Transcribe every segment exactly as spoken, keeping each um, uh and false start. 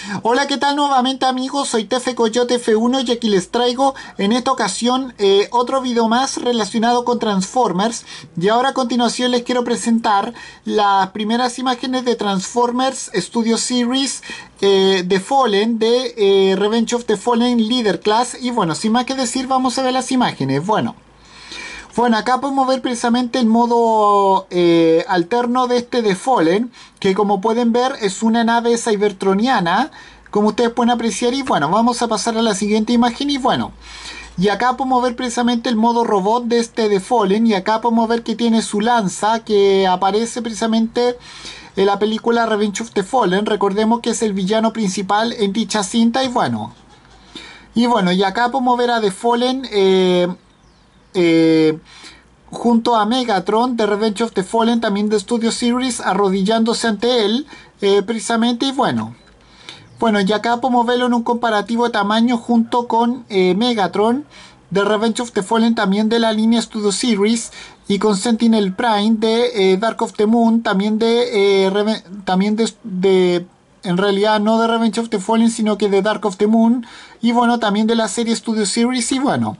Hola, ¿qué tal nuevamente amigos? Soy Tefe Coyote F uno y aquí les traigo en esta ocasión eh, otro video más relacionado con Transformers. Y ahora a continuación les quiero presentar las primeras imágenes de Transformers Studio Series eh, The Fallen de eh, Revenge of the Fallen Leader Class. Y bueno, sin más que decir, vamos a ver las imágenes. Bueno. Bueno, acá podemos ver precisamente el modo eh, alterno de este de Fallen, que como pueden ver es una nave cybertroniana, como ustedes pueden apreciar. Y bueno, vamos a pasar a la siguiente imagen y bueno. Y acá podemos ver precisamente el modo robot de este de Fallen, y acá podemos ver que tiene su lanza, que aparece precisamente en la película Revenge of the Fallen. Recordemos que es el villano principal en dicha cinta y bueno. Y bueno, y acá podemos ver a The Fallen... Eh, Eh, junto a Megatron de Revenge of the Fallen, también de Studio Series, arrodillándose ante él eh, precisamente. Y bueno, bueno, y acá podemos verlo en un comparativo de tamaño junto con eh, Megatron de Revenge of the Fallen, también de la línea Studio Series, y con Sentinel Prime de eh, Dark of the Moon, también de, eh, también de, de en realidad no de Revenge of the Fallen, sino que de Dark of the Moon, y bueno, también de la serie Studio Series. Y bueno,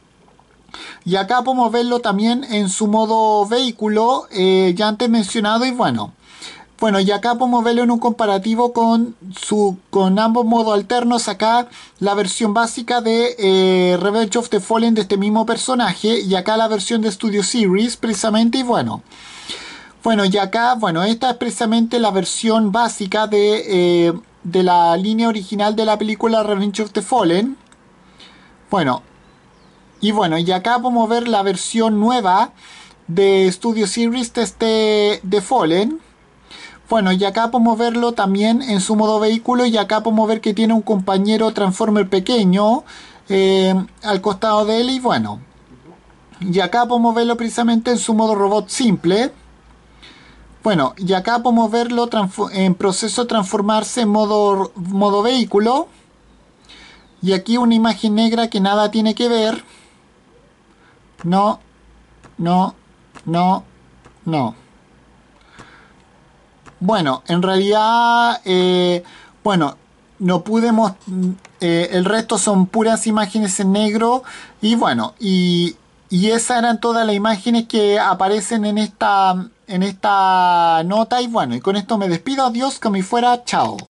y acá podemos verlo también en su modo vehículo, eh, ya antes mencionado. Y bueno, bueno, y acá podemos verlo en un comparativo con, su, con ambos modos alternos. Acá la versión básica de eh, Revenge of the Fallen de este mismo personaje, y acá la versión de Studio Series precisamente. Y bueno, bueno, y acá, bueno, esta es precisamente la versión básica de, eh, de la línea original de la película Revenge of the Fallen. Bueno, y bueno, y acá podemos ver la versión nueva de Studio Series de este de Fallen. Bueno, y acá podemos verlo también en su modo vehículo, y acá podemos ver que tiene un compañero Transformer pequeño eh, al costado de él. Y bueno, y acá podemos verlo precisamente en su modo robot simple. Bueno, y acá podemos verlo en proceso de transformarse en modo, modo vehículo. Y aquí una imagen negra que nada tiene que ver. No, no, no, no. Bueno, en realidad, eh, bueno, no pudimos, eh, el resto son puras imágenes en negro. Y bueno, y, y esas eran todas las imágenes que aparecen en esta, en esta nota. Y bueno, y con esto me despido. Adiós, que me fuera, chao.